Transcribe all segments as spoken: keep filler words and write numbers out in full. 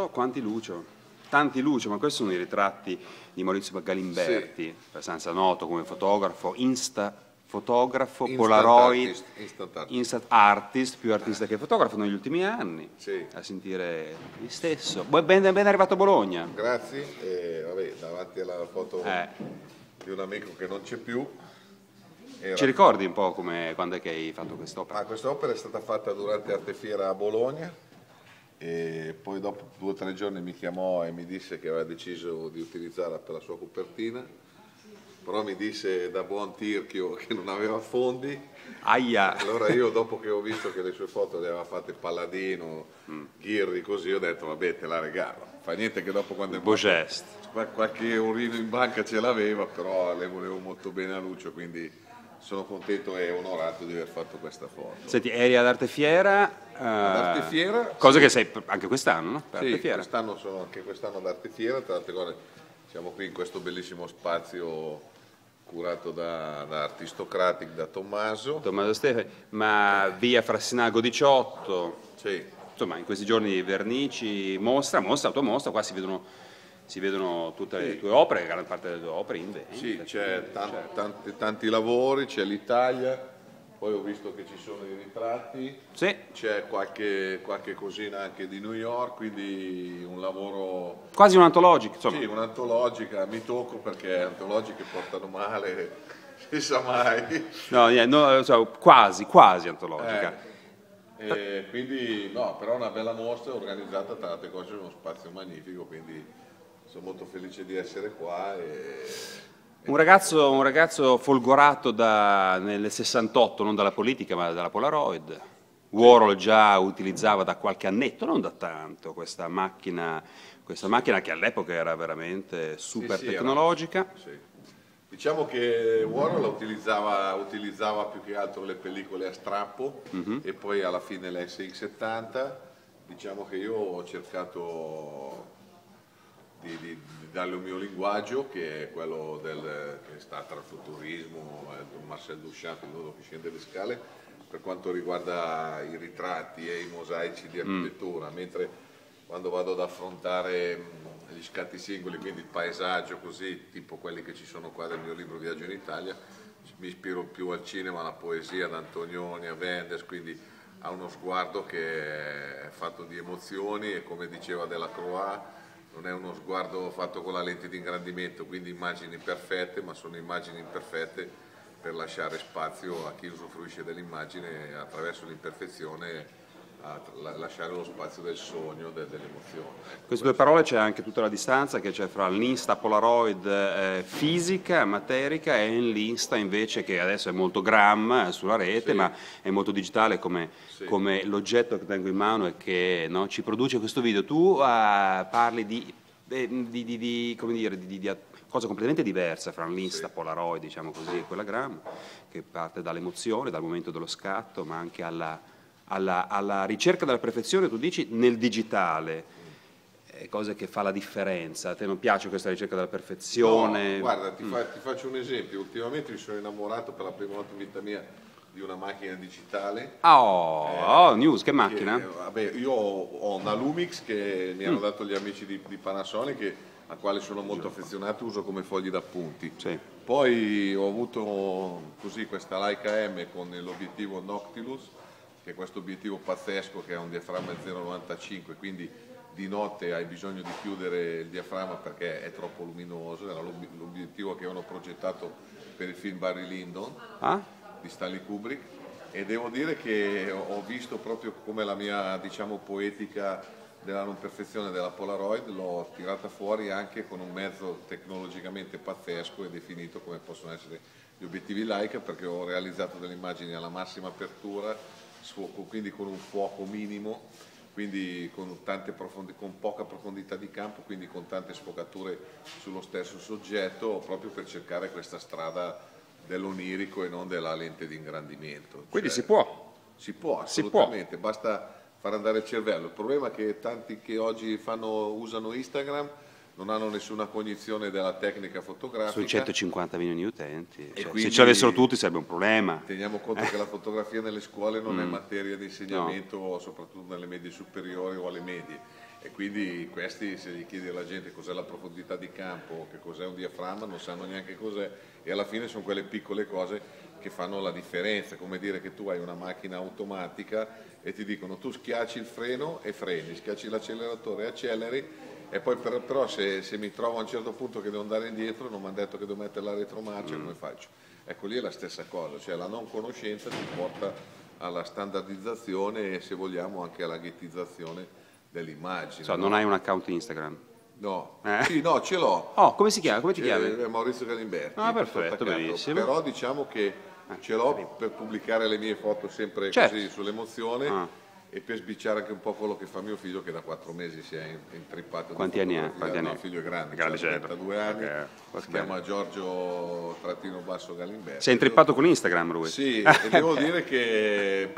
quanti Lucio, tanti Lucio, ma questi sono i ritratti di Maurizio Galimberti, sì, abbastanza noto come fotografo, insta fotografo, instant Polaroid, artist, instant artist. instant artist, più artista che fotografo negli ultimi anni, sì, a sentire gli stesso. Ben, ben arrivato a Bologna. Grazie, e, vabbè, davanti alla foto Eh. di un amico che non c'è più. Era... Ci ricordi un po' come, quando è che hai fatto quest'opera? Ah, quest'opera è stata fatta durante Artefiera a Bologna e poi dopo due o tre giorni mi chiamò e mi disse che aveva deciso di utilizzarla per la sua copertina, però mi disse da buon tirchio che non aveva fondi. Aia. Allora io, dopo che ho visto che le sue foto le aveva fatte Palladino, mm. Ghirri, così, ho detto vabbè, te la regalo. Fa niente che dopo, quando è morto, qualche eurino in banca ce l'aveva, però le volevo molto bene a Lucio, quindi sono contento e onorato di aver fatto questa foto. Senti, eri ad Artefiera? Uh, ad Artefiera. Cosa sì. che sei anche quest'anno, no? Per sì, Artefiera. quest'anno sono anche quest'anno ad Artefiera, tra l'altro cose siamo qui in questo bellissimo spazio curato da, da Artistocratic, da Tommaso. Tommaso Stefani, ma via Frassinago diciotto. Sì. Insomma, in questi giorni vernici, mostra, mostra, automostra, qua si vedono, si vedono tutte le sì. tue opere, gran parte delle tue opere in vendita. Sì, c'è tanti, tanti, tanti lavori, c'è l'Italia, poi ho visto che ci sono i ritratti, sì. C'è qualche, qualche cosina anche di New York, quindi un lavoro... Quasi un'antologica, insomma. Sì, un'antologica, mi tocco perché antologiche portano male, si sa mai. No, no, so, quasi, quasi antologica. Eh, e quindi, no, però una bella mostra organizzata tra le altre cose in uno spazio magnifico, quindi sono molto felice di essere qua. E... Un ragazzo, un ragazzo folgorato da, nel sessantotto, non dalla politica ma dalla Polaroid. Warhol già utilizzava da qualche annetto, non da tanto, questa macchina, questa macchina che all'epoca era veramente super sì, sì, tecnologica. Era, sì. Diciamo che Warhol utilizzava, utilizzava più che altro le pellicole a strappo, mm-hmm. e poi alla fine l'S X settanta. Diciamo che io ho cercato di, di, di darle un mio linguaggio, che è quello del, che sta tra il futurismo, eh, Marcel Duchamp, il nudo che scende le scale, per quanto riguarda i ritratti e i mosaici di architettura, mm. mentre quando vado ad affrontare mh, gli scatti singoli, quindi il paesaggio così, tipo quelli che ci sono qua nel mio libro Viaggio in Italia, mi ispiro più al cinema, alla poesia, ad Antonioni, a Wenders, quindi ha uno sguardo che è fatto di emozioni e, come diceva Delacroix, non è uno sguardo fatto con la lente di ingrandimento, quindi immagini perfette, ma sono immagini imperfette per lasciare spazio a chi usufruisce dell'immagine attraverso l'imperfezione, a lasciare lo spazio del sogno, dell'emozione. Ecco, queste due parole c'è anche tutta la distanza che c'è fra l'Insta Polaroid eh, fisica, materica, e l'Insta invece, che adesso è molto gram eh, sulla rete, sì. ma è molto digitale come, sì. come l'oggetto che tengo in mano e che, no, ci produce questo video. Tu uh, parli di, eh, di, di, di, come dire, di, di, di cosa completamente diversa fra l'Insta sì. Polaroid, diciamo così, e quella gram, che parte dall'emozione, dal momento dello scatto, ma anche alla, alla, alla ricerca della perfezione, tu dici, nel digitale, eh, cosa che fa la differenza. A te non piace questa ricerca della perfezione? No, guarda, ti, mm. fa, ti faccio un esempio. Ultimamente mi sono innamorato per la prima volta in vita mia di una macchina digitale. Oh, eh, oh news, che macchina? Che, vabbè, io ho una Lumix che mi hanno mm. dato gli amici di, di Panasonic, che a quale sono molto affezionato, uso come fogli d'appunti. Sì. Poi ho avuto così questa Leica M con l'obiettivo Noctilus, che è questo obiettivo pazzesco che ha un diaframma zero virgola novantacinque, quindi di notte hai bisogno di chiudere il diaframma perché è troppo luminoso. Era l'obiettivo che avevano progettato per il film Barry Lyndon ah? di Stanley Kubrick, e devo dire che ho visto proprio come la mia, diciamo, poetica della non perfezione della Polaroid l'ho tirata fuori anche con un mezzo tecnologicamente pazzesco e definito come possono essere gli obiettivi Leica, perché ho realizzato delle immagini alla massima apertura, quindi con un fuoco minimo, quindi con, tante profondi, con poca profondità di campo, quindi con tante sfocature sullo stesso soggetto, proprio per cercare questa strada dell'onirico e non della lente di ingrandimento. Quindi cioè, si può? Si può, assolutamente, si può. Basta far andare il cervello. Il problema è che tanti che oggi fanno, usano Instagram non hanno nessuna cognizione della tecnica fotografica. Sono centocinquanta milioni di utenti, cioè, se ce l'avessero tutti sarebbe un problema. Teniamo conto che la fotografia nelle scuole non mm. è materia di insegnamento, no. soprattutto nelle medie superiori o alle medie, E quindi questi, se gli chiedi alla gente cos'è la profondità di campo, che cos'è un diaframma, non sanno neanche cos'è, e alla fine sono quelle piccole cose che fanno la differenza, come dire che tu hai una macchina automatica e ti dicono tu schiacci il freno e freni, schiacci l'acceleratore e acceleri, e poi per, però se, se mi trovo a un certo punto che devo andare indietro, non mi hanno detto che devo mettere la retromarcia, mm. come faccio? Ecco, lì è la stessa cosa, cioè la non conoscenza ti porta alla standardizzazione e, se vogliamo, anche alla ghettizzazione dell'immagine. So, no? Non hai un account Instagram? No, eh? sì, no, ce l'ho. Oh, come si chiama? Come ti chiami? Eh, Maurizio Galimberti. Ah, perfetto, benissimo. Però diciamo che ce l'ho per pubblicare le mie foto sempre certo. così sull'emozione ah. e per sbicciare anche un po' quello che fa mio figlio, che da quattro mesi si è intrippato. Quanti anni ha? Quanti anni? No, figlio è grande, grande cioè, certo. trentadue anni, okay. si chiama Giorgio trattino basso Galimberti. Si è intrippato con Instagram lui? Sì, e devo dire che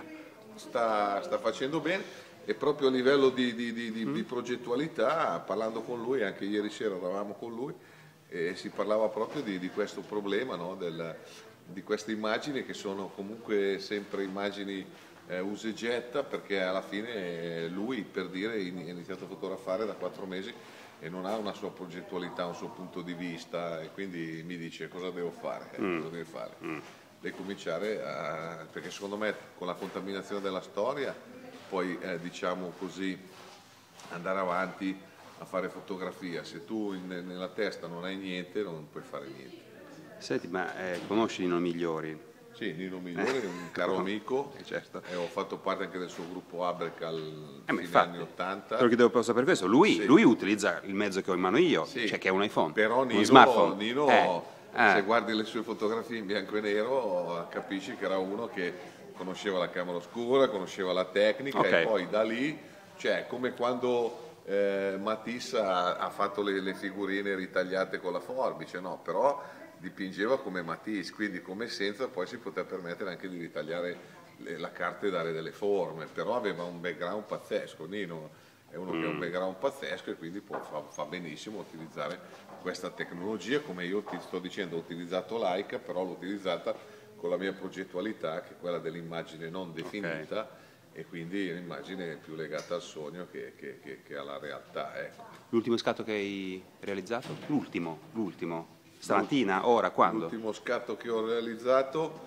sta, sta facendo bene. E proprio a livello di, di, di, di, mm. di progettualità, parlando con lui, anche ieri sera eravamo con lui, e si parlava proprio di, di questo problema, no? Del, di queste immagini che sono comunque sempre immagini eh, usa e getta, perché alla fine lui, per dire, ha iniziato a fotografare da quattro mesi e non ha una sua progettualità, un suo punto di vista, e quindi mi dice cosa devo fare, eh, mm. cosa deve fare. Mm. Deve cominciare a, perché secondo me con la contaminazione della storia poi eh, diciamo così andare avanti a fare fotografia. Se tu in, nella testa non hai niente, non puoi fare niente. Senti, ma eh, conosci Nino Migliori? Sì, Nino Migliori è un caro amico, eh, certo. e ho fatto parte anche del suo gruppo Abercal eh, negli anni ottanta. Quello che devo sapere questo, lui, sì. lui utilizza il mezzo che ho in mano io, sì. cioè che è un iPhone, però Nino, un smartphone. Nino eh, se eh. guardi le sue fotografie in bianco e nero, capisci che era uno che conosceva la camera oscura, conosceva la tecnica, okay. e poi da lì, cioè come quando eh, Matisse ha, ha fatto le, le figurine ritagliate con la forbice, no? Però dipingeva come Matisse, quindi come essenza poi si poteva permettere anche di ritagliare le, la carta e dare delle forme, però aveva un background pazzesco. Nino è uno mm. che ha un background pazzesco e quindi può, fa, fa benissimo utilizzare questa tecnologia, come io ti sto dicendo, ho utilizzato Leica, però l'ho utilizzata con la mia progettualità, che è quella dell'immagine non definita, okay. e quindi un'immagine più legata al sogno che, che, che, che alla realtà. Ecco. L'ultimo scatto che hai realizzato? L'ultimo, l'ultimo. Stamattina, ora, quando? L'ultimo scatto che ho realizzato,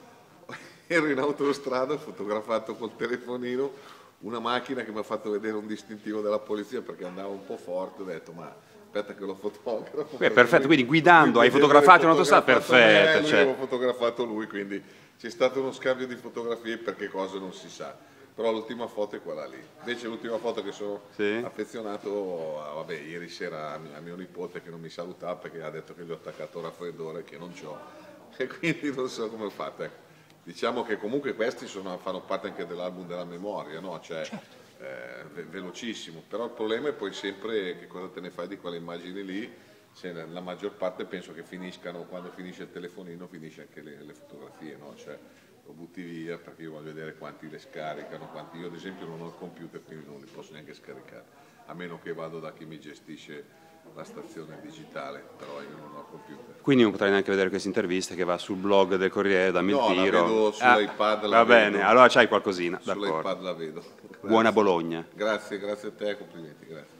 ero in autostrada, ho fotografato col telefonino una macchina che mi ha fatto vedere un distintivo della polizia perché andava un po' forte, ho detto ma aspetta che lo fotografo. Beh, perfetto, quindi guidando hai fotografato un'autostrada, perfetto. Lui cioè. Avevo fotografato lui, quindi c'è stato uno scambio di fotografie perché cosa non si sa. Però l'ultima foto è quella lì. Invece l'ultima foto che sono sì. affezionato, a, vabbè, ieri sera a mio, a mio nipote che non mi salutava perché ha detto che gli ho attaccato il raffreddore che non c'ho. E quindi non so come ho fatto. Ecco. Diciamo che comunque questi sono, fanno parte anche dell'album della memoria, no? Cioè, certo. Eh, ve velocissimo, però il problema è poi sempre che cosa te ne fai di quelle immagini lì. Se la maggior parte penso che finiscano, quando finisce il telefonino finisce anche le, le fotografie, no? Cioè, lo butti via perché io voglio vedere quanti le scaricano, quanti io ad esempio non ho il computer quindi non li posso neanche scaricare, a meno che vado da chi mi gestisce la stazione digitale, però io non ho il computer. Quindi non potrai neanche vedere questa intervista che va sul blog del Corriere, dammi no, il tiro. No, la vedo sull'iPad. Ah, va bene, allora c'hai qualcosina. Sull'iPad la vedo. Grazie. Buona Bologna. Grazie, grazie a te, complimenti, grazie.